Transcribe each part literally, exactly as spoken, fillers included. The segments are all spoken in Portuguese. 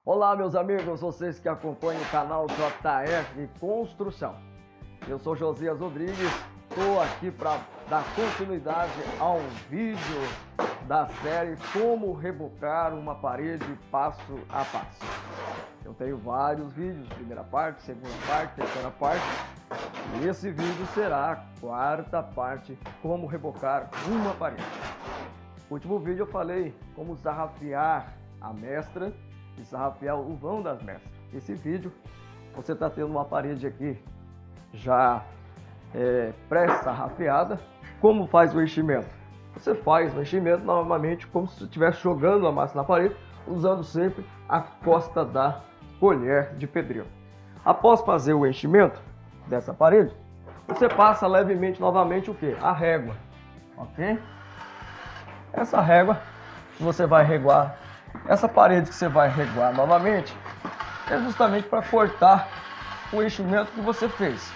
Olá, meus amigos, vocês que acompanham o canal J F Construção. Eu sou Josias Rodrigues, estou aqui para dar continuidade a um vídeo da série Como Rebocar uma Parede Passo a Passo. Eu tenho vários vídeos, primeira parte, segunda parte, terceira parte. E esse vídeo será a quarta parte, Como Rebocar uma Parede. No último vídeo eu falei como sarrafiar a mestra e sarrafiar o vão das mestras. Esse vídeo você está tendo uma parede aqui já é, pré-sarrafiada. Como faz o enchimento? Você faz o enchimento normalmente como se estivesse jogando a massa na parede, usando sempre a costa da colher de pedreiro. Após fazer o enchimento dessa parede, você passa levemente novamente o que? A régua, ok? Essa régua você vai reguar. Essa parede que você vai reguar novamente é justamente para cortar o enchimento que você fez.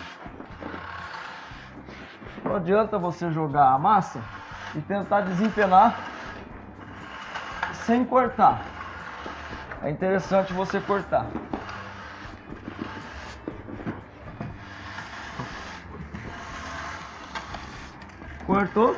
Não adianta você jogar a massa e tentar desempenar sem cortar. É interessante você cortar. Cortou?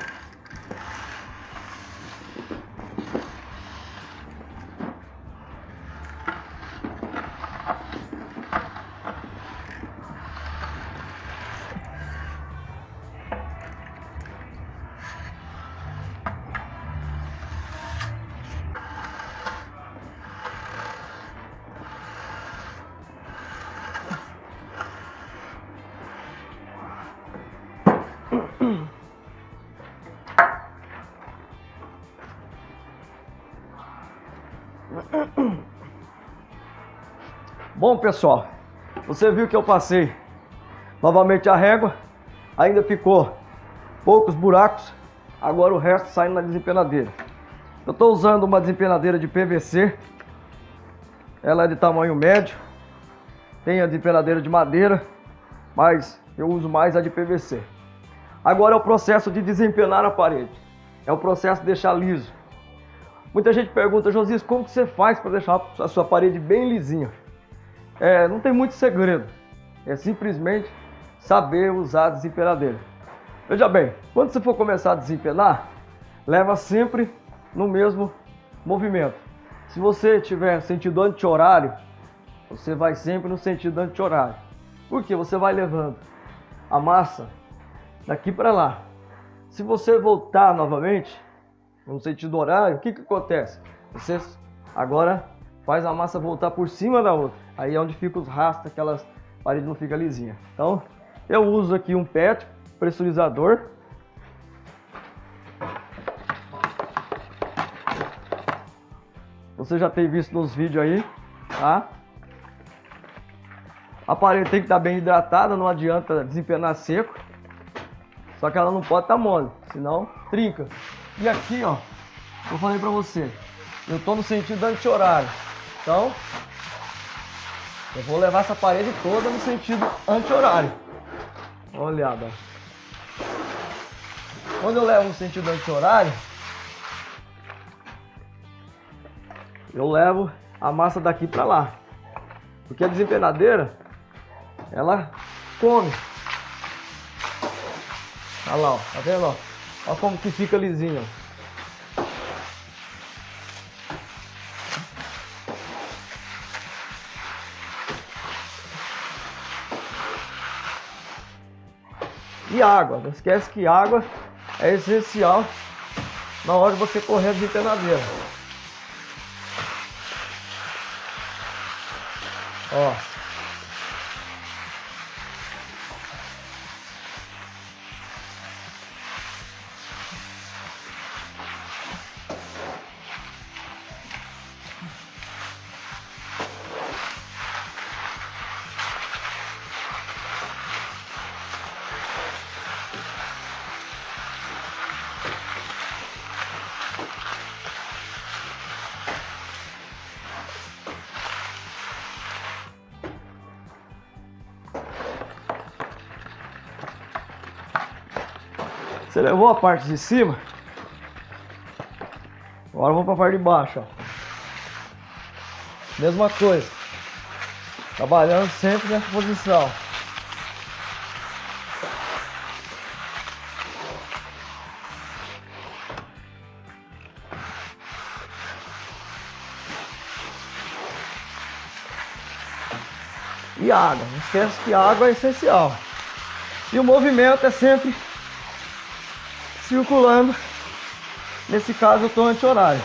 Bom, pessoal, você viu que eu passei novamente a régua, ainda ficou poucos buracos, agora o resto saindo na desempenadeira. Eu estou usando uma desempenadeira de P V C, ela é de tamanho médio, tem a desempenadeira de madeira, mas eu uso mais a de P V C. Agora é o processo de desempenar a parede, é o processo de deixar liso. Muita gente pergunta: Josias, como que você faz para deixar a sua parede bem lisinha? É, não tem muito segredo, é simplesmente saber usar a desempenadeira. Veja bem, quando você for começar a desempenar, leva sempre no mesmo movimento. Se você tiver sentido anti-horário, você vai sempre no sentido anti-horário. Por quê? Você vai levando a massa daqui para lá. Se você voltar novamente no sentido horário, o que que acontece? Você agora faz a massa voltar por cima da outra. Aí é onde fica os rastros, aquelas paredes não ficam lisinhas. Então, eu uso aqui um pet pressurizador. Você já tem visto nos vídeos aí, tá? A parede tem que estar bem hidratada, não adianta desempenar seco. Só que ela não pode estar mole, senão trinca. E aqui, ó, eu falei pra você, eu tô no sentido anti-horário. Então, eu vou levar essa parede toda no sentido anti-horário. Olhada. Quando eu levo no sentido anti-horário, eu levo a massa daqui pra lá. Porque a desempenadeira, ela come. Olha lá, ó, tá vendo? Ó? Olha como que fica lisinho. E água, não esquece que água é essencial na hora de você correr a desempenadeira. Ó. Você levou a parte de cima, agora vamos para a parte de baixo, ó. mesma coisa. Trabalhando sempre nessa posição. E água, não esquece que a água é essencial. E o movimento é sempre circulando. Nesse caso eu estou anti-horário.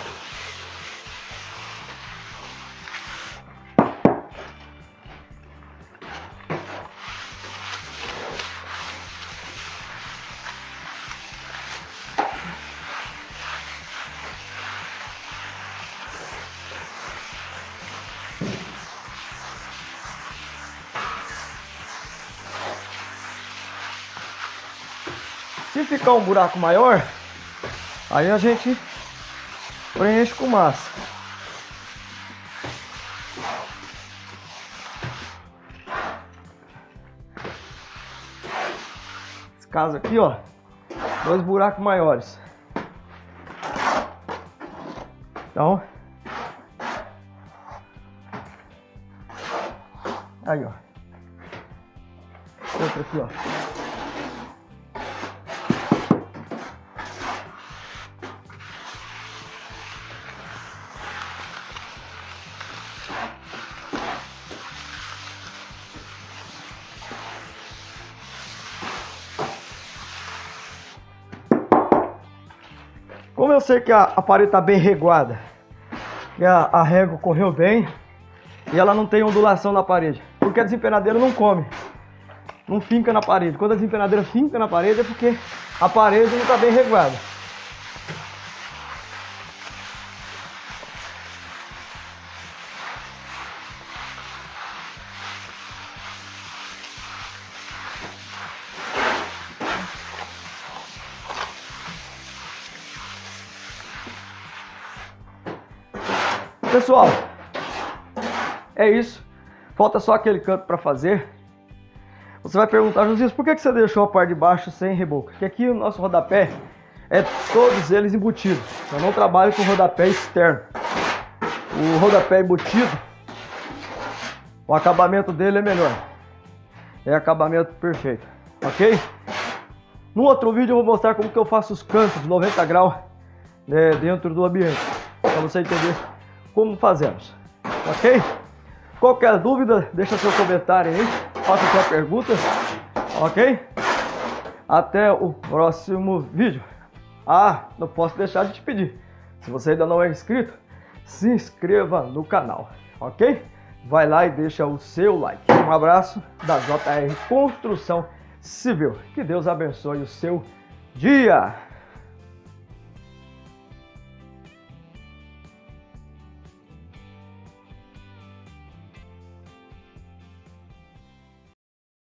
Se ficar um buraco maior, aí a gente preenche com massa. Esse caso aqui, ó, dois buracos maiores. Então, aí, ó. Outro aqui, ó. Como eu sei que a, a parede está bem reguada, que a, a régua correu bem e ela não tem ondulação na parede, porque a desempenadeira não come, não finca na parede. Quando a desempenadeira finca na parede é porque a parede não está bem reguada. Pessoal, é isso. Falta só aquele canto para fazer. Você vai perguntar, Josias, por que você deixou a parte de baixo sem reboco? Porque aqui o nosso rodapé é todos eles embutidos. Eu não trabalho com rodapé externo. O rodapé embutido, o acabamento dele é melhor. É acabamento perfeito, ok? No outro vídeo eu vou mostrar como que eu faço os cantos de noventa graus, né, dentro do ambiente, para você entender como fazemos, ok? Qualquer dúvida, deixa seu comentário aí, faça sua pergunta, ok? Até o próximo vídeo. Ah, não posso deixar de te pedir, se você ainda não é inscrito, se inscreva no canal, ok? Vai lá e deixa o seu like. Um abraço da J R Construção Civil. Que Deus abençoe o seu dia.